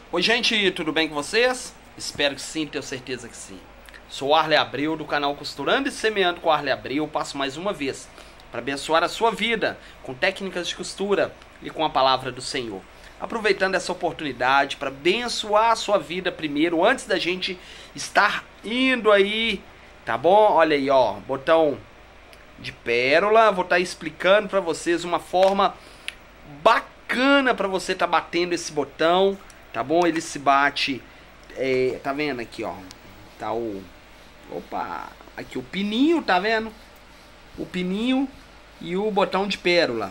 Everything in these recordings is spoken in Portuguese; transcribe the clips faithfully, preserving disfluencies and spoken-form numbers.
Oi gente, tudo bem com vocês? Espero que sim, tenho certeza que sim. Sou o Arley Abreu do canal Costurando e Semeando com Arley Abreu. Passo mais uma vez para abençoar a sua vida com técnicas de costura e com a palavra do Senhor. Aproveitando essa oportunidade para abençoar a sua vida primeiro, antes da gente estar indo aí, tá bom? Olha aí, ó, botão de pérola. Vou estar explicando para vocês uma forma bacana para você estar batendo esse botão, tá bom? Ele se bate, é, tá vendo aqui, ó, tá o, opa, aqui o pininho, tá vendo? O pininho e o botão de pérola.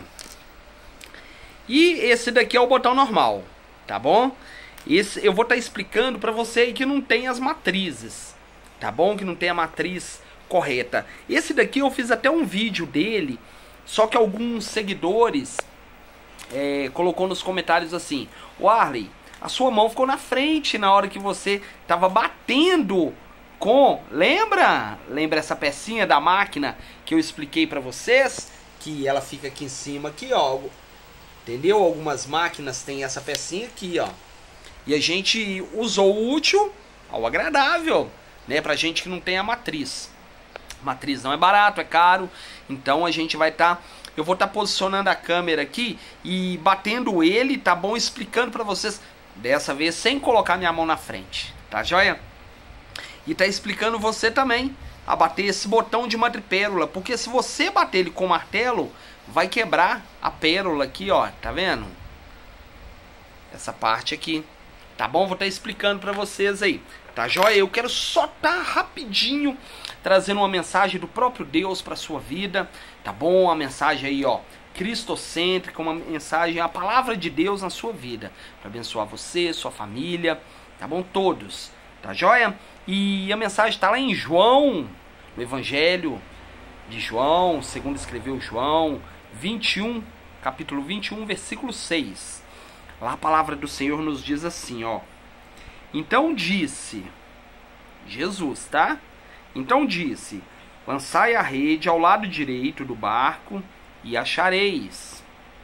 E esse daqui é o botão normal, tá bom? Esse eu vou estar explicando para você aí que não tem as matrizes, tá bom? Que não tem a matriz correta. Esse daqui eu fiz até um vídeo dele, só que alguns seguidores é, colocou nos comentários assim: o Arley, a sua mão ficou na frente na hora que você tava batendo com... Lembra? Lembra essa pecinha da máquina que eu expliquei para vocês? Que ela fica aqui em cima, aqui, ó. Entendeu? Algumas máquinas têm essa pecinha aqui, ó. E a gente usou o útil ao agradável, né? Pra gente que não tem a matriz. Matriz não é barato, é caro. Então a gente vai estar... Tá, eu vou estar tá posicionando a câmera aqui e batendo ele, tá bom? Explicando pra vocês, dessa vez sem colocar minha mão na frente, tá joia? E tá explicando você também a bater esse botão de madrepérola, porque se você bater ele com martelo, vai quebrar a pérola aqui, ó, tá vendo? Essa parte aqui, tá bom? Vou estar explicando pra vocês aí, tá joia? Eu quero só tá rapidinho trazendo uma mensagem do próprio Deus pra sua vida, tá bom? Uma mensagem aí, ó, cristocêntrica, uma mensagem, a palavra de Deus na sua vida, para abençoar você, sua família, tá bom? Todos, tá joia? E a mensagem está lá em João, no Evangelho de João, segundo escreveu João, vinte e um, capítulo vinte e um, versículo seis. Lá a palavra do Senhor nos diz assim, ó: então disse Jesus, tá? Então disse: lançai a rede ao lado direito do barco e achareis.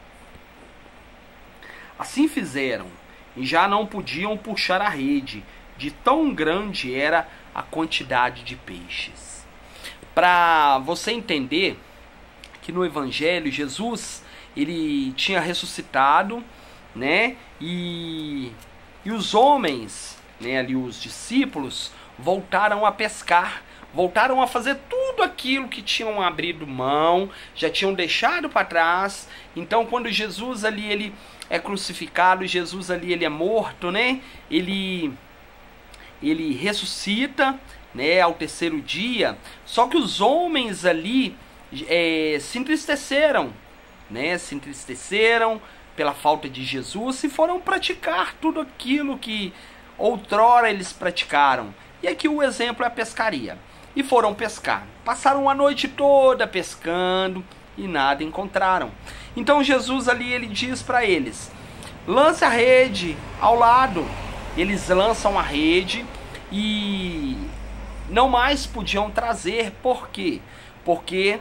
Assim fizeram, e já não podiam puxar a rede, de tão grande era a quantidade de peixes. Para você entender que no Evangelho Jesus, ele tinha ressuscitado, né? E, e os homens, né, ali os discípulos, voltaram a pescar, voltaram a fazer tudo aquilo que tinham abrido mão, já tinham deixado para trás. Então quando Jesus ali ele é crucificado, Jesus ali ele é morto, né? Ele ele ressuscita, né, ao terceiro dia. Só que os homens ali é, se entristeceram, né? Se entristeceram pela falta de Jesus e foram praticar tudo aquilo que outrora eles praticaram. E aqui o exemplo é a pescaria. E foram pescar. Passaram a noite toda pescando e nada encontraram. Então Jesus ali ele diz para eles: lance a rede ao lado. Eles lançam a rede e não mais podiam trazer. Por quê? Porque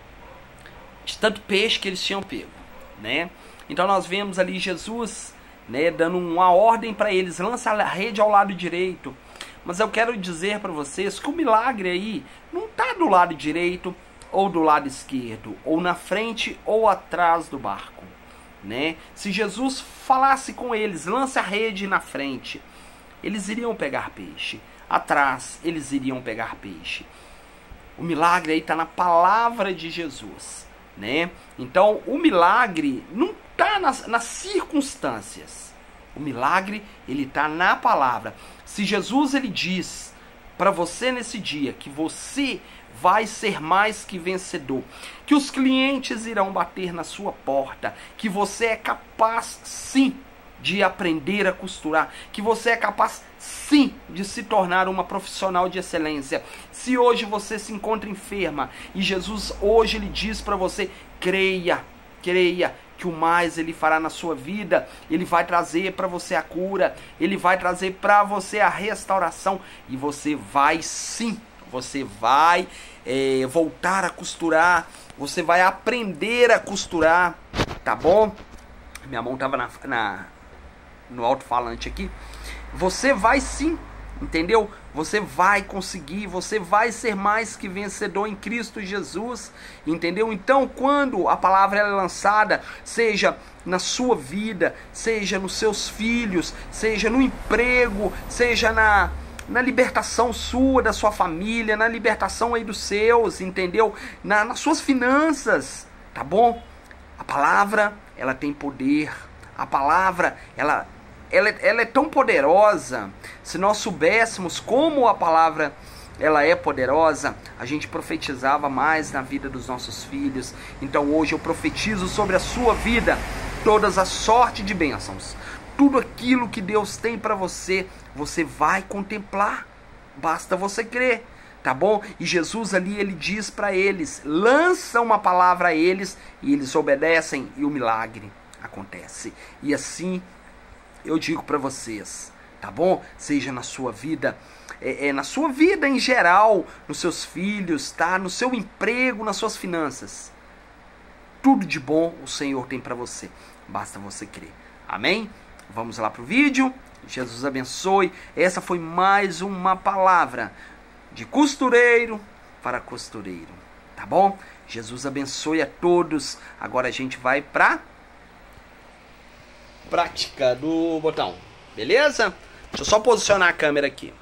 de tanto peixe que eles tinham pego, né? Então nós vemos ali Jesus, né, dando uma ordem para eles: lança a rede ao lado direito. Mas eu quero dizer para vocês que o milagre aí não está do lado direito ou do lado esquerdo, ou na frente ou atrás do barco, né? Se Jesus falasse com eles: lance a rede na frente, eles iriam pegar peixe. Atrás, eles iriam pegar peixe. O milagre aí está na palavra de Jesus, né? Então, o milagre não está nas, nas circunstâncias. O milagre, ele está na palavra. Se Jesus, ele diz para você nesse dia que você vai ser mais que vencedor, que os clientes irão bater na sua porta, que você é capaz, sim, de aprender a costurar, que você é capaz, sim, de se tornar uma profissional de excelência. Se hoje você se encontra enferma e Jesus hoje ele diz para você: creia, creia, que o mais ele fará na sua vida. Ele vai trazer para você a cura, ele vai trazer para você a restauração, e você vai sim, você vai é, voltar a costurar, você vai aprender a costurar, tá bom? Minha mão tava na, na, no alto-falante aqui. você vai sim, entendeu? Você vai conseguir, você vai ser mais que vencedor em Cristo Jesus, entendeu? Então, quando a palavra é lançada, seja na sua vida, seja nos seus filhos, seja no emprego, seja na, na libertação sua, da sua família, na libertação aí dos seus, entendeu? Na, nas suas finanças, tá bom? A palavra, ela tem poder. A palavra, ela... Ela, ela é tão poderosa. Se nós soubéssemos como a palavra ela é poderosa, a gente profetizava mais na vida dos nossos filhos. Então hoje eu profetizo sobre a sua vida todas as sortes de bênçãos. Tudo aquilo que Deus tem para você, você vai contemplar. Basta você crer, tá bom? E Jesus ali, ele diz para eles, lança uma palavra a eles e eles obedecem e o milagre acontece. E assim eu digo para vocês, tá bom? Seja na sua vida, é, é, na sua vida em geral, nos seus filhos, tá? No seu emprego, nas suas finanças. Tudo de bom o Senhor tem para você. Basta você crer. Amém? Vamos lá pro vídeo. Jesus abençoe. Essa foi mais uma palavra de costureiro para costureiro. Tá bom? Jesus abençoe a todos. Agora a gente vai para prática do botão, beleza? Deixa eu só posicionar a câmera aqui.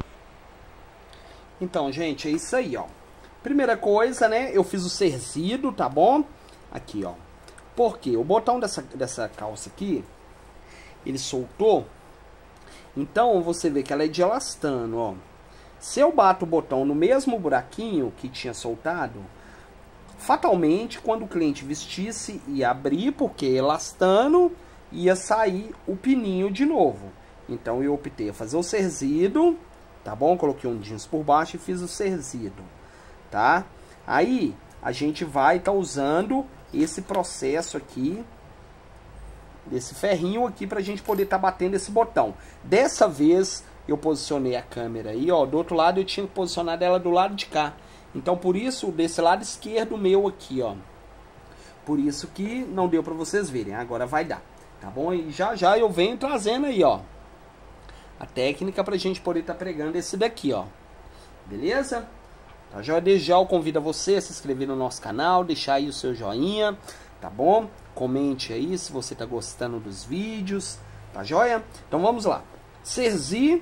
Então, gente, é isso aí, ó. Primeira coisa, né? Eu fiz o cerzido, tá bom? Aqui, ó. Por quê? O botão dessa, dessa calça aqui, ele soltou. Então, você vê que ela é de elastano, ó. Se eu bato o botão no mesmo buraquinho que tinha soltado, fatalmente, quando o cliente vestisse, ia abrir, porque é elastano, ia sair o pininho de novo. Então eu optei a fazer o cerzido, tá bom? Coloquei um jeans por baixo e fiz o cerzido, tá? Aí a gente vai estar tá usando esse processo aqui, desse ferrinho aqui, pra gente poder estar tá batendo esse botão. Dessa vez eu posicionei a câmera aí, ó, do outro lado eu tinha que posicionar ela do lado de cá. Então por isso, desse lado esquerdo meu aqui, ó. Por isso que não deu pra vocês verem, agora vai dar. Tá bom? E já já eu venho trazendo aí, ó, a técnica pra gente poder estar tá pregando esse daqui, ó. Beleza? Tá, já desde já eu convido a você a se inscrever no nosso canal, deixar aí o seu joinha, tá bom? Comente aí se você tá gostando dos vídeos, tá joia? Então vamos lá. Cerzi,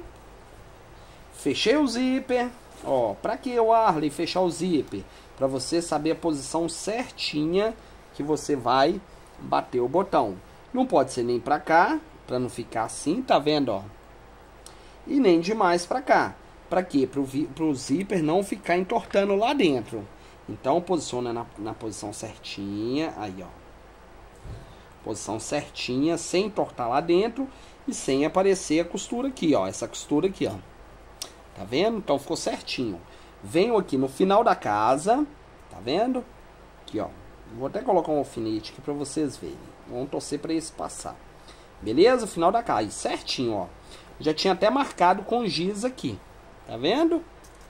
fechei o zíper, ó, pra que o Arley fechar o zíper? Pra você saber a posição certinha que você vai bater o botão. Não pode ser nem pra cá, pra não ficar assim, tá vendo, ó? E nem demais pra cá. Pra quê? Pro, pro zíper não ficar entortando lá dentro. Então, posiciona na, na posição certinha, aí, ó. Posição certinha, sem entortar lá dentro e sem aparecer a costura aqui, ó. Essa costura aqui, ó. Tá vendo? Então, ficou certinho. Venho aqui no final da casa, tá vendo? Aqui, ó. Vou até colocar um alfinete aqui pra vocês verem. Vamos torcer pra esse passar. Beleza? Final da casa. Certinho, ó. Já tinha até marcado com giz aqui. Tá vendo?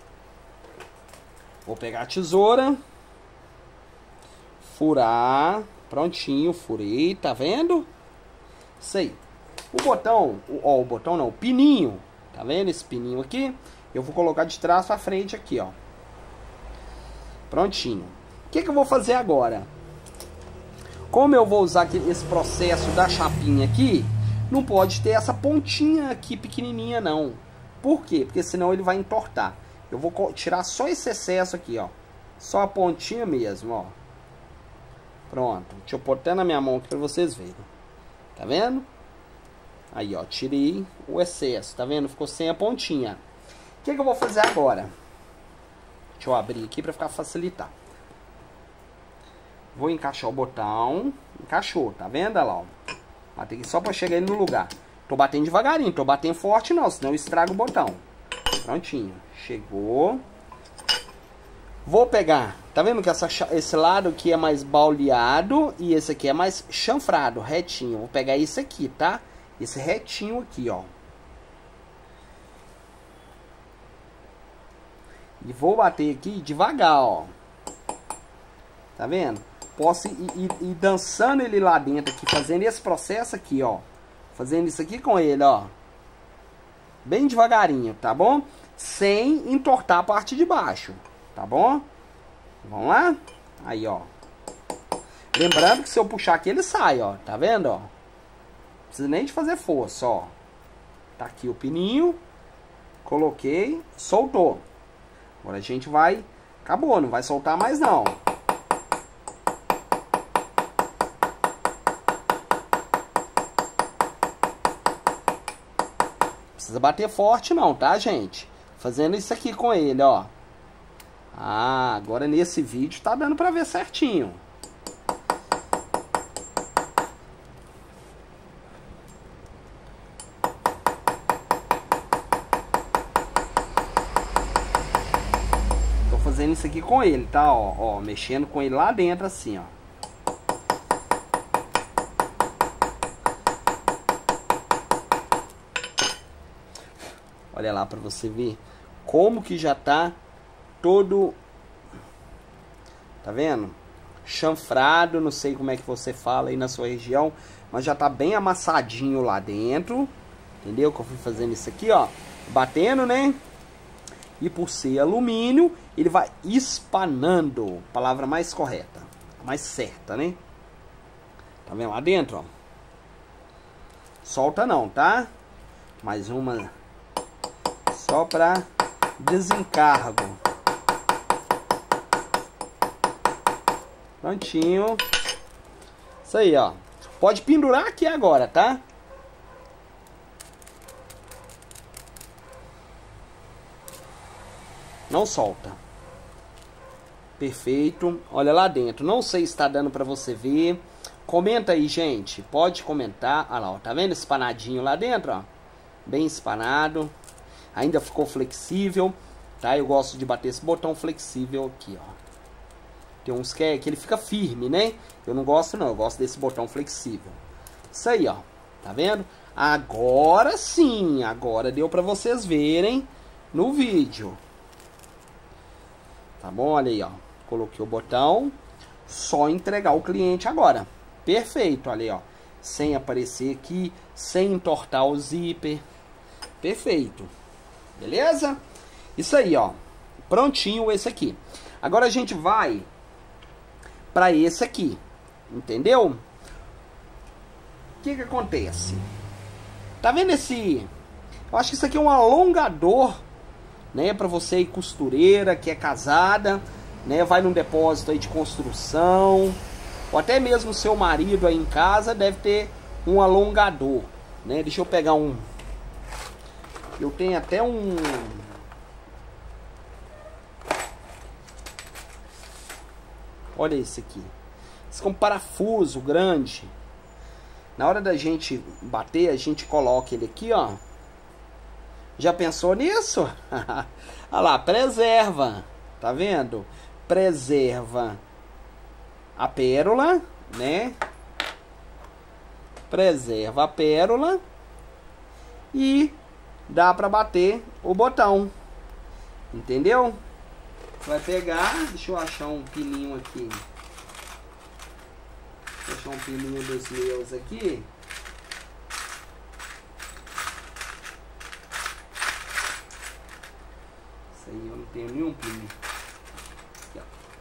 Vou pegar a tesoura. Furar. Prontinho, furei. Tá vendo? Isso aí. O botão, ó, o botão não, o pininho. Tá vendo esse pininho aqui? Eu vou colocar de trás pra frente aqui, ó. Prontinho. O que que eu vou fazer agora? Como eu vou usar aqui esse processo da chapinha aqui, não pode ter essa pontinha aqui pequenininha não. Por quê? Porque senão ele vai entortar. Eu vou tirar só esse excesso aqui, ó. Só a pontinha mesmo, ó. Pronto. Deixa eu pôr até na minha mão aqui pra vocês verem. Tá vendo? Aí, ó. Tirei o excesso. Tá vendo? Ficou sem a pontinha. O que que eu vou fazer agora? Deixa eu abrir aqui pra ficar facilitar. Vou encaixar o botão. Encaixou, tá vendo? Olha lá, ó. Batei aqui só pra chegar ele no lugar. Tô batendo devagarinho, tô batendo forte não, senão eu estrago o botão. Prontinho. Chegou. Vou pegar. Tá vendo que essa, esse lado aqui é mais bauleado e esse aqui é mais chanfrado, retinho. Vou pegar esse aqui, tá? Esse retinho aqui, ó. E vou bater aqui devagar, ó. Tá vendo? Posso ir, ir, ir dançando ele lá dentro aqui, fazendo esse processo aqui, ó. Fazendo isso aqui com ele, ó. Bem devagarinho, tá bom? Sem entortar a parte de baixo, tá bom? Vamos lá? Aí, ó. Lembrando que se eu puxar aqui, ele sai, ó. Tá vendo, ó? Não precisa nem de fazer força, ó. Tá aqui o pininho. Coloquei, soltou. Agora a gente vai... Acabou, não vai soltar mais não. Precisa bater forte não, tá, gente? Fazendo isso aqui com ele, ó. Ah, agora nesse vídeo tá dando pra ver certinho. Tô fazendo isso aqui com ele, tá? Ó, ó, mexendo com ele lá dentro assim, ó. Olha lá pra você ver como que já tá todo, tá vendo? Chanfrado, não sei como é que você fala aí na sua região, mas já tá bem amassadinho lá dentro, entendeu? Que eu fui fazendo isso aqui, ó, batendo, né? E por ser alumínio, ele vai espanando, palavra mais correta, mais certa, né? Tá vendo lá dentro, ó? Solta não, tá? Mais uma... Só para desencargo. Prontinho. Isso aí, ó. Pode pendurar aqui agora, tá? Não solta. Perfeito. Olha lá dentro. Não sei se está dando para você ver. Comenta aí, gente. Pode comentar. Olha lá, ó. Tá vendo esse espanadinho lá dentro, ó? Bem espanado. Ainda ficou flexível, tá? Eu gosto de bater esse botão flexível aqui, ó. Tem uns que, é, que ele fica firme, né? Eu não gosto não, eu gosto desse botão flexível. Isso aí, ó. Tá vendo? Agora sim, agora deu pra vocês verem no vídeo. Tá bom? Olha aí, ó. Coloquei o botão. Só entregar o cliente agora. Perfeito, olha aí, ó. Sem aparecer aqui, sem entortar o zíper. Perfeito. Beleza? Isso aí, ó. Prontinho esse aqui. Agora a gente vai para esse aqui. Entendeu? O que que acontece? Tá vendo esse... Eu acho que isso aqui é um alongador, né? Para você ir costureira, que é casada, né? Vai num depósito aí de construção. Ou até mesmo seu marido aí em casa deve ter um alongador, né? Deixa eu pegar um... Eu tenho até um... Olha esse aqui. Esse é um parafuso grande. Na hora da gente bater, a gente coloca ele aqui, ó. Já pensou nisso? Olha lá, preserva. Tá vendo? Preserva a pérola, né? Preserva a pérola. E... dá pra bater o botão. Entendeu? Você vai pegar... Deixa eu achar um pininho aqui. Vou achar um pininho dos meus aqui. Isso aí eu não tenho nenhum pininho. Aqui, ó.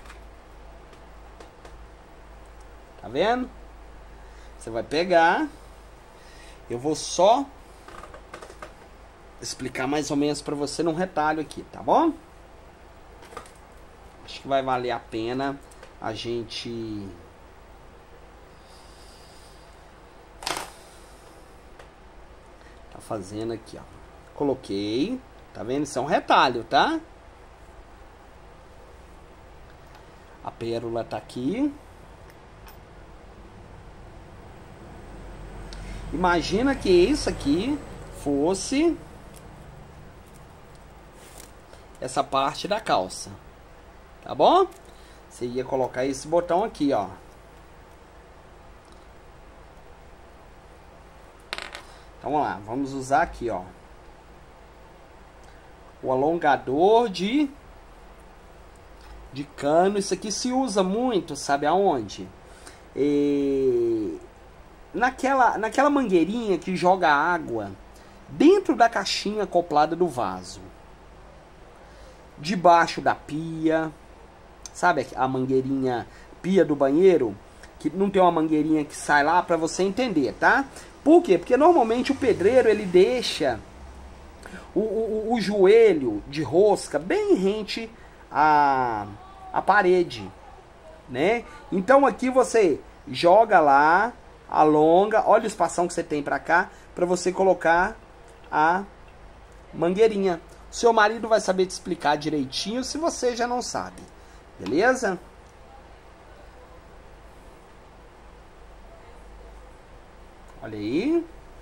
Tá vendo? Você vai pegar. Eu vou só... explicar mais ou menos para você num retalho aqui, tá bom? Acho que vai valer a pena a gente tá fazendo aqui, ó. Coloquei, tá vendo? Isso é um retalho, tá? A pérola tá aqui. Imagina que isso aqui fosse essa parte da calça, tá bom? Você ia colocar esse botão aqui, ó. Então vamos lá, vamos usar aqui, ó, o alongador de de cano. Isso aqui se usa muito, sabe aonde? E... naquela naquela mangueirinha que joga água dentro da caixinha acoplada do vaso, debaixo da pia, sabe a mangueirinha, pia do banheiro, que não tem uma mangueirinha que sai lá, para você entender, tá? Por quê? Porque normalmente o pedreiro ele deixa o, o, o joelho de rosca bem rente à, à parede, né? Então aqui você joga lá, alonga, olha o espação que você tem pra cá, pra você colocar a mangueirinha. Seu marido vai saber te explicar direitinho se você já não sabe, beleza? Olha aí.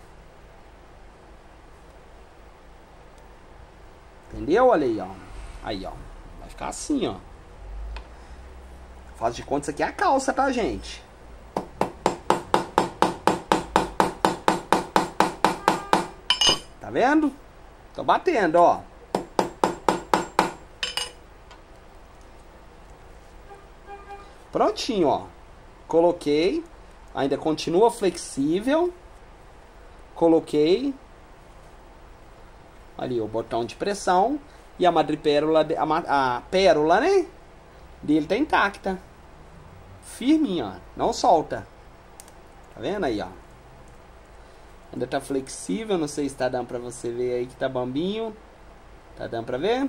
Entendeu? Olha aí, ó. Aí, ó. Vai ficar assim, ó. Faz de conta, isso aqui é a calça, tá, gente? Tá vendo? Tô batendo, ó. Prontinho, ó. Coloquei. Ainda continua flexível. Coloquei. Ali o botão de pressão. E a madrepérola, a, a pérola, né? Dele tá intacta. Firminha, ó. Não solta. Tá vendo aí, ó? Ainda tá flexível. Não sei se tá dando pra você ver aí que tá bambinho. Tá dando pra ver?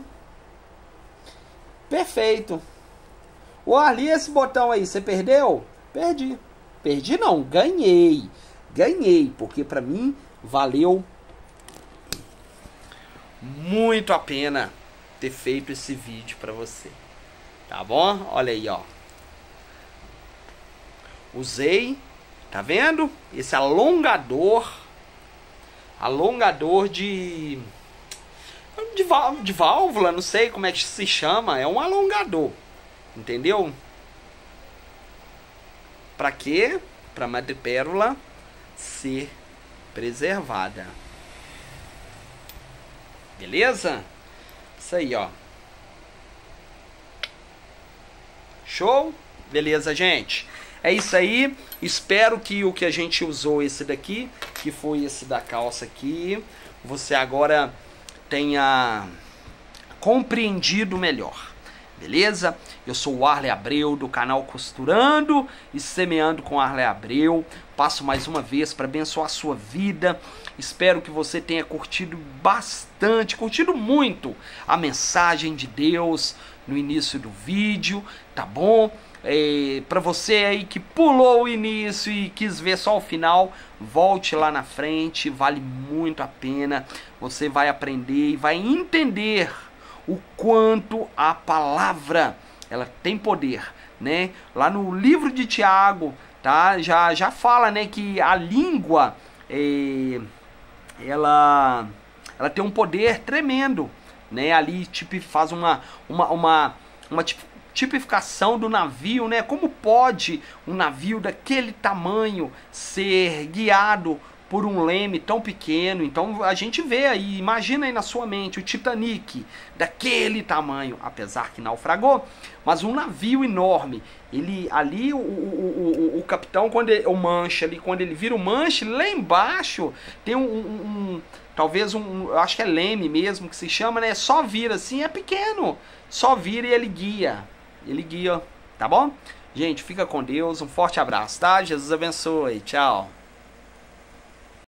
Perfeito. O ali, esse botão aí, você perdeu? Perdi. Perdi não, ganhei. Ganhei, porque pra mim valeu muito a pena ter feito esse vídeo pra você. Tá bom? Olha aí, ó. Usei, tá vendo? Esse alongador. Alongador de... De, vál de válvula, não sei como é que se chama. É um alongador. Entendeu? Pra quê? Pra madrepérola ser preservada. Beleza? Isso aí, ó. Show? Beleza, gente? É isso aí. Espero que o que a gente usou esse daqui, que foi esse da calça aqui, você agora tenha compreendido melhor. Beleza? Eu sou o Arley Abreu do canal Costurando e Semeando com Arley Abreu. Passo mais uma vez para abençoar a sua vida. Espero que você tenha curtido bastante, curtido muito a mensagem de Deus no início do vídeo, tá bom? É, para você aí que pulou o início e quis ver só o final, volte lá na frente, vale muito a pena. Você vai aprender e vai entender o quanto a palavra ela tem poder, né? Lá no livro de Tiago, tá? Já já fala, né, que a língua é, ela ela tem um poder tremendo, né? Ali tipo faz uma uma uma uma tipificação do navio, né? Como pode um navio daquele tamanho ser guiado por um leme tão pequeno? Então a gente vê aí, imagina aí na sua mente o Titanic daquele tamanho, apesar que naufragou, mas um navio enorme. Ele ali o, o, o, o capitão, quando ele, o manche ali, quando ele vira o manche, lá embaixo tem um, um, um talvez um, eu acho que é leme mesmo que se chama, né? Só vira assim, é pequeno, só vira e ele guia, ele guia, tá bom? Gente, fica com Deus, um forte abraço, tá? Jesus abençoe, tchau.